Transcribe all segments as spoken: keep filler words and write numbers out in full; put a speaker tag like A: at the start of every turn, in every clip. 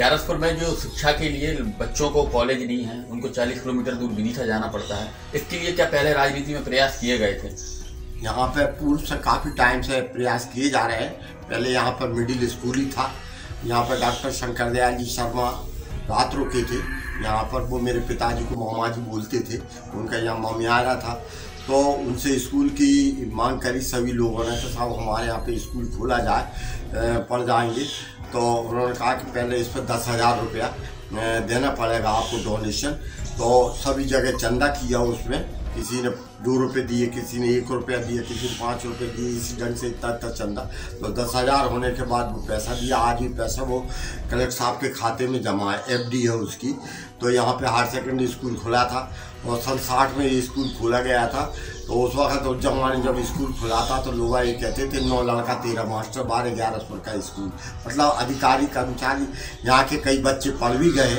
A: ग्यारसपुर में जो शिक्षा के लिए बच्चों को कॉलेज नहीं है, उनको चालीस किलोमीटर दूर विदिशा जाना पड़ता है, इसके लिए क्या पहले राजनीति में प्रयास किए गए थे?
B: यहाँ पर पूर्व से काफ़ी टाइम से प्रयास किए जा रहे हैं। पहले यहाँ पर मिडिल स्कूल ही था। यहाँ पर डॉक्टर शंकर दयाल जी शर्मा रात रुके थे। यहाँ पर वो मेरे पिताजी को मामा जी बोलते थे, उनका यहाँ मामियारा था। तो उनसे स्कूल की मांग करी सभी लोगों ने, तो साहब हमारे यहाँ पे स्कूल खोला जाए, पढ़ जाएंगे। तो उन्होंने कहा कि पहले इस पर दस हज़ार रुपया देना पड़ेगा आपको डोनेशन। तो सभी जगह चंदा किया, उसमें किसी ने दो रुपये दिए, किसी ने एक रुपया दिया, किसी ने पाँच रुपये दिए, इसी ढंग से इतना इतना चंदा। तो दस हज़ार होने के बाद वो पैसा दिया। आज भी पैसा वो कलेक्टर साहब के खाते में जमा है, एफ डी है उसकी। तो यहाँ पे हायर सेकेंडरी स्कूल खुला था और सन साठ में ये स्कूल खोला गया था। तो उस वक्त उस जमाने जब स्कूल खुला था तो लोग ये कहते थे नौ लड़का तेरह मास्टर, बारह ग्यारह का स्कूल। मतलब अधिकारी कर्मचारी यहाँ के कई बच्चे पढ़ भी गए,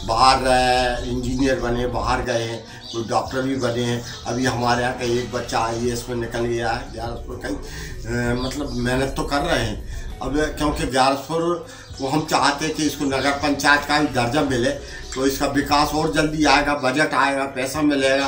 B: बाहर इंजीनियर बने, बाहर गए हैं, कोई डॉक्टर भी बने हैं। अभी हमारे यहाँ का एक बच्चा आई ए एस में निकल गया है ग्यारसपुर का। मतलब मेहनत तो कर रहे हैं। अब क्योंकि ग्यारसपुर वो हम चाहते हैं कि इसको नगर पंचायत का भी दर्जा मिले, तो इसका विकास और जल्दी आएगा, बजट आएगा, पैसा मिलेगा,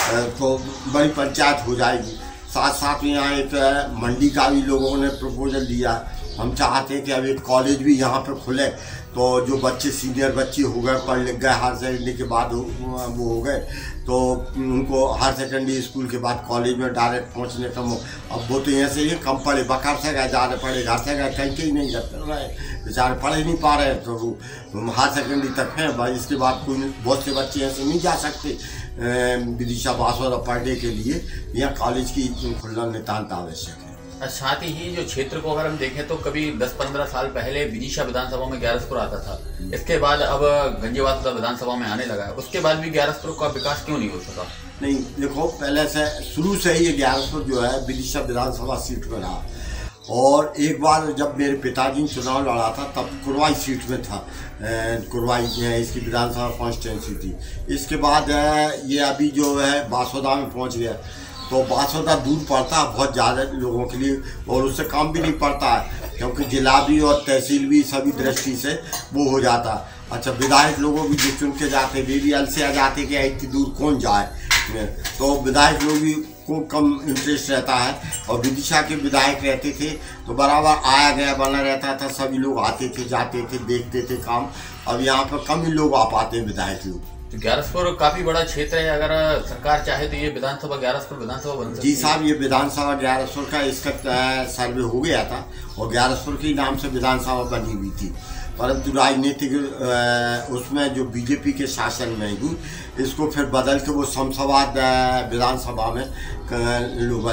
B: तो बड़ी पंचायत हो जाएगी। साथ साथ में यहाँ एक मंडी का भी लोगों ने प्रपोजल दिया। हम चाहते हैं कि अब एक कॉलेज भी यहाँ पे खुले, तो जो बच्चे सीनियर बच्चे हो गए, पढ़ लिख गए, हायर सेकेंडरी के बाद वो हो गए, तो उनको हायर सेकेंडरी स्कूल के बाद कॉलेज में डायरेक्ट पहुँचने का। अब वो तो यहाँ से ही कम पढ़े, बकार से गए, ज़्यादा पढ़े, घर से गए, कहीं कहीं नहीं कर रहे, बेचारे पढ़ ही नहीं पा रहे। तो वो हायर सेकेंडरी तक हैं भाई, इसके बाद कोई बहुत से बच्चे ऐसे नहीं जा सकते विदिशा बासवाड़ा पढ़ने के लिए। यहाँ कॉलेज की खुलना नितांत आवश्यक है।
A: साथ ही जो क्षेत्र को अगर हम देखें तो कभी दस पंद्रह साल पहले विदिशा विधानसभा में ग्यारसपुर आता था, इसके बाद अब गंजेवासुदा विधानसभा में आने लगा है। उसके बाद भी ग्यारसपुर का विकास क्यों नहीं हो सका?
B: नहीं, देखो पहले से शुरू से ही ये ग्यारसपुर जो है विदिशा विधानसभा सीट में रहा। और एक बार जब मेरे पिताजी ने चुनाव लड़ा था तब कुरवाई सीट में था, कुरवाई इसकी विधानसभा कॉन्स्टिट्यूंसी थी। इसके बाद ये अभी जो है बासोदा में पहुँच गया। तो बासोदा दूर पड़ता है बहुत ज़्यादा लोगों के लिए, और उससे काम भी नहीं पड़ता है, क्योंकि जिला भी और तहसील भी सभी दृष्टि से वो हो जाता। अच्छा, विधायक लोगों भी जो चुन के जाते वे भी अलसे आ जाते कि इतनी दूर कौन जाए, तो विधायक लोग भी को कम इंटरेस्ट रहता है। और विदिशा के विधायक रहते थे तो बराबर आया गया बना रहता था, सभी लोग आते थे, जाते थे, देखते थे काम। अब यहाँ पर कम ही लोग आ पाते हैं विधायक लोग।
A: तो ग्यारसपुर काफी बड़ा क्षेत्र है, अगर सरकार चाहे तो ये विधानसभा ग्यारसपुर विधानसभा बन सकती है।
B: जी साहब, ये विधानसभा ग्यारसपुर का इसका सर्वे हो गया था और ग्यारसपुर के नाम से विधानसभा बनी हुई थी, परंतु राजनीतिक उसमें जो बीजेपी के शासन में ही इसको फिर बदल के वो शमशाबाद विधानसभा में लोग।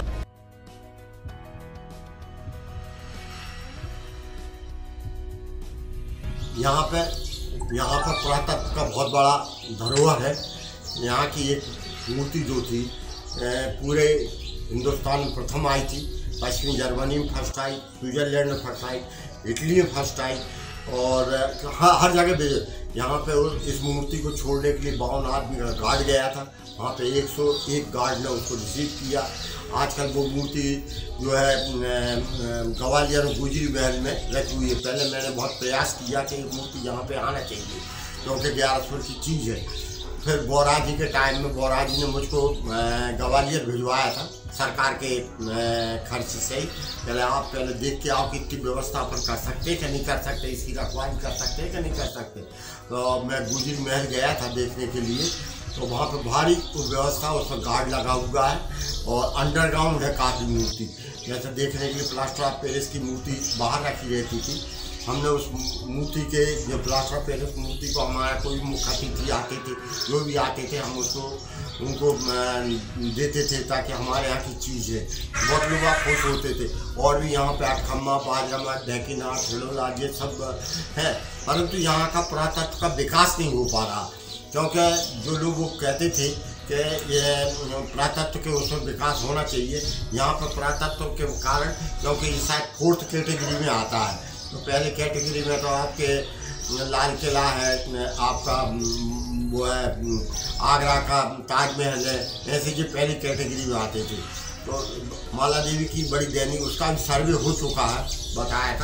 B: यहाँ पे यहाँ पर पुरातत्व का बहुत बड़ा धरोहर है। यहाँ की एक मूर्ति जो थी पूरे हिंदुस्तान में प्रथम आई थी, पश्चिमी जर्मनी में फर्स्ट आई, स्विट्जरलैंड में फर्स्ट आई, इटली में फर्स्ट आई, और हर हर जगह भेजे। यहाँ पे इस मूर्ति को छोड़ने के लिए बावन आदमी का गार्ड गया था, वहाँ पे एक सौ एक गार्ड ने उसको रिसीव किया। आजकल वो मूर्ति जो है ग्वालियर और गुजरी महल में रखी हुई है। पहले मैंने बहुत प्रयास किया कि ये मूर्ति यहाँ पे आना चाहिए, क्योंकि ग्यारसपुर की चीज़ है। फिर बोरा जी के टाइम में बोरा जी ने मुझको ग्वालियर भिजवाया था सरकार के खर्च से ही। पहले आप पहले देख के आओ कि इतनी व्यवस्था अपन कर सकते हैं कि नहीं कर सकते, इसकी रखवाली कर सकते हैं कि नहीं कर सकते। तो मैं गुजरी महल गया था देखने के लिए, तो वहाँ पे भारी व्यवस्था, उसमें गार्ड लगा हुआ है और अंडरग्राउंड है काफ़ी मूर्ति। जैसे देखने के लिए प्लास्टर ऑफ पेरिस की मूर्ति बाहर रखी रहती थी। हमने उस मूर्ति के जो प्लास्टर ऑफ पेरिस मूर्ति को हमारा कोई मुख्य अतिथि आते थे, जो भी आते थे, हम उसको उनको देते थे ताकि हमारे यहाँ की चीज़ है। बहुत लोग खुश होते थे। और भी यहाँ पे अठखम्मा, बाजरमा, ढेकीनाथ, हिलोला ये सब है, परंतु यहाँ का पुरातत्व का विकास नहीं हो पा रहा, क्योंकि जो लोग वो कहते थे कि ये पुरातत्व के उसमें विकास होना चाहिए। यहाँ पर पुरातत्व के कारण, क्योंकि ये शायद फोर्थ कैटेगरी में आता है, तो पहले कैटेगरी में तो आपके लाल किला है, आपका वो है आगरा का ताजमहल है, ऐसे जो पहली कैटेगरी में आते थे। तो माला देवी की बड़ी दैनिक उसका भी सर्वे हो चुका है, बताया था।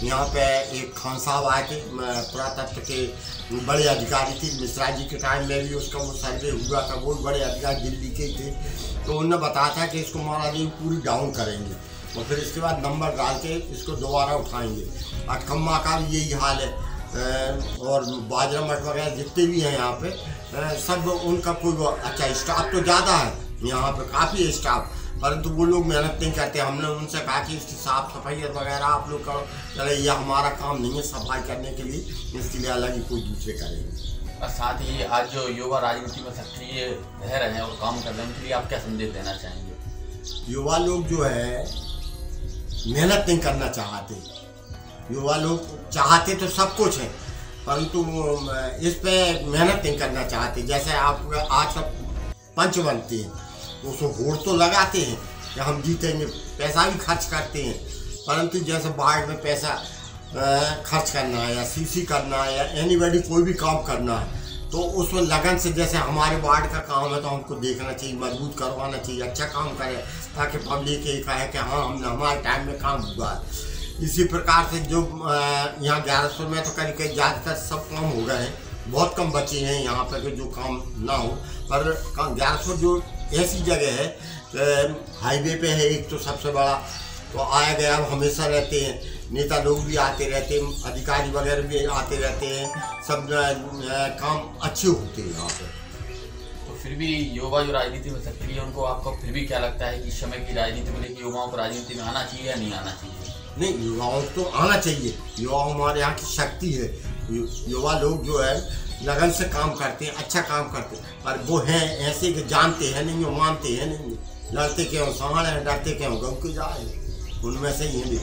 B: यहाँ पे एक खान साहब आए थे, पुरातत्व के बड़े अधिकारी थे, मिश्रा जी के टाइम में भी उसका वो सर्वे हुआ था, वो बड़े अधिकारी दिल्ली के थे। तो उन्होंने बताया था कि इसको महाराज जी पूरी डाउन करेंगे और फिर इसके बाद नंबर डाल के इसको दोबारा उठाएंगे। अटकम्मा का भी यही हाल है और बाजरा मठ वगैरह जितने भी हैं यहाँ पे सब उनका कोई अच्छा स्टाफ तो ज़्यादा है, यहाँ पे काफ़ी है स्टाफ, परंतु वो लोग मेहनत नहीं करते। हमने उनसे कहा कि इसकी साफ़ सफाई वगैरह आप लोग करो, चले यह हमारा काम नहीं है सफाई करने के लिए, इसके लिए अलग ही कोई दूसरे करेंगे।
A: और साथ ही आज जो युवा राजनीति में सक्रिय रह रहे हैं और काम कर रहे हैं उनके लिए आप क्या संदेश देना चाहेंगे?
B: युवा लोग जो है मेहनत नहीं करना चाहते, युवा लोग चाहते तो सब कुछ है परंतु इस पे मेहनत नहीं करना चाहते। जैसे आप आज तक पंच बनते हैं, उसको वोट तो लगाते हैं कि हम जीतेंगे, पैसा भी खर्च करते हैं, परंतु जैसे वार्ड में पैसा खर्च करना है या सीसी करना है या एनीबॉडी कोई भी काम करना है तो उसमें लगन से, जैसे हमारे वार्ड का काम है तो हमको देखना चाहिए, मजबूत करवाना चाहिए, अच्छा काम करें ताकि पब्लिक ये कहे कि हाँ हमने हमारे टाइम में काम हुआ है। इसी प्रकार से जो यहाँ ग्यारहसपुर में तो करीब करीब ज़्यादातर सब काम हो गए हैं, बहुत कम बचे हैं यहाँ पर जो काम ना हो, पर ग्यारहसपुर जो ऐसी जगह है हाईवे पे है एक तो सबसे बड़ा, तो आया गया हमेशा रहते हैं, नेता लोग भी आते रहते हैं, अधिकारी वगैरह भी आते रहते हैं, सब काम अच्छे होते हैं यहाँ पे।
A: तो फिर भी युवा जो राजनीति में सक्रिय है उनको आपको फिर भी क्या लगता है कि इस समय की राजनीति में लेकर युवाओं को राजनीति में आना चाहिए या नहीं आना चाहिए?
B: नहीं, युवाओं को तो आना चाहिए, युवा हमारे यहाँ की शक्ति है। युवा लोग जो है लगन से काम करते हैं, अच्छा काम करते हैं, पर वो हैं ऐसे कि जानते हैं नहीं, वो मानते हैं नहीं, लड़ते क्यों सांड हैं, डरते क्यों गऊ के जाए, उनमें से ही है भी।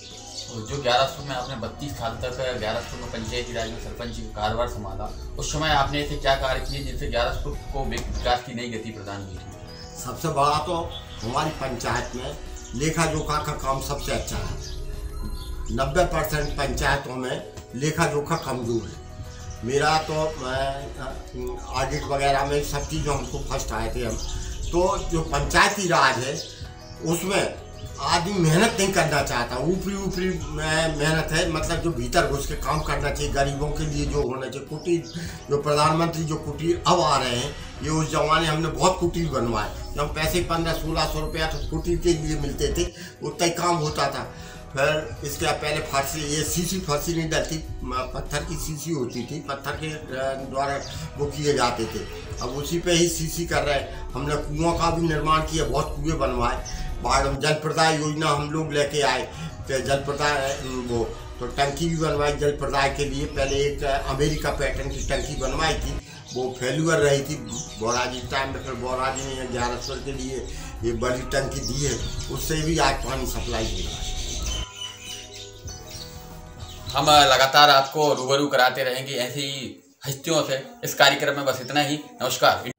A: और जो ग्यारहसपुर में आपने बत्तीस साल तक ग्यारहसपुर में पंचायती राज में सरपंच का कार्यभार संभाला, उस समय आपने ऐसे क्या कार्य किए जिससे ग्यारहसपुर को विकास की नई गति प्रदान की?
B: सबसे बड़ा तो हमारी पंचायत में लेखा जोखा का काम सबसे अच्छा है। नब्बे परसेंट पंचायतों में लेखा जोखा कमजोर है। मेरा तो ऑडिट वगैरह में सब चीज़ों हमको फर्स्ट आए थे हम, तो जो पंचायती राज है उसमें आदमी मेहनत नहीं करना चाहता, ऊपरी ऊपरी मेहनत है, मतलब जो भीतर घुस के काम करना चाहिए, गरीबों के लिए जो होना चाहिए। कुटीर जो प्रधानमंत्री जो कुटीर अब आ रहे हैं, ये उस जमाने हमने बहुत कुटीर बनवाए, जब पैसे पंद्रह सोलह सौ रुपया तो कुटीर के लिए मिलते थे, उतना ही काम होता था। फिर इसके पहले फर्शी, ये सीसी फर्शी नहीं डलती, पत्थर की सीसी होती थी, पत्थर के द्वारा वो किए जाते थे, अब उसी पे ही सीसी कर रहे हैं। हमने कुआं का भी निर्माण किया, बहुत कुएँ बनवाए। बाढ़ जल प्रदाय योजना हम लोग लेके आए, तो जल प्रदाय वो तो टंकी भी बनवाई जल प्रदाय के लिए। पहले एक अमेरिका पैटर्न की टंकी बनवाई थी, वो फेल्यूर रही थी बोरा जी टाइम में, फिर बोरा जी ने ग्यारहसपुर के लिए ये बड़ी टंकी दी है, उससे भी आज पानी सप्लाई हो रहा है।
A: हम लगातार आपको रूबरू कराते रहेंगे ऐसी ही हस्तियों से। इस कार्यक्रम में बस इतना ही। नमस्कार।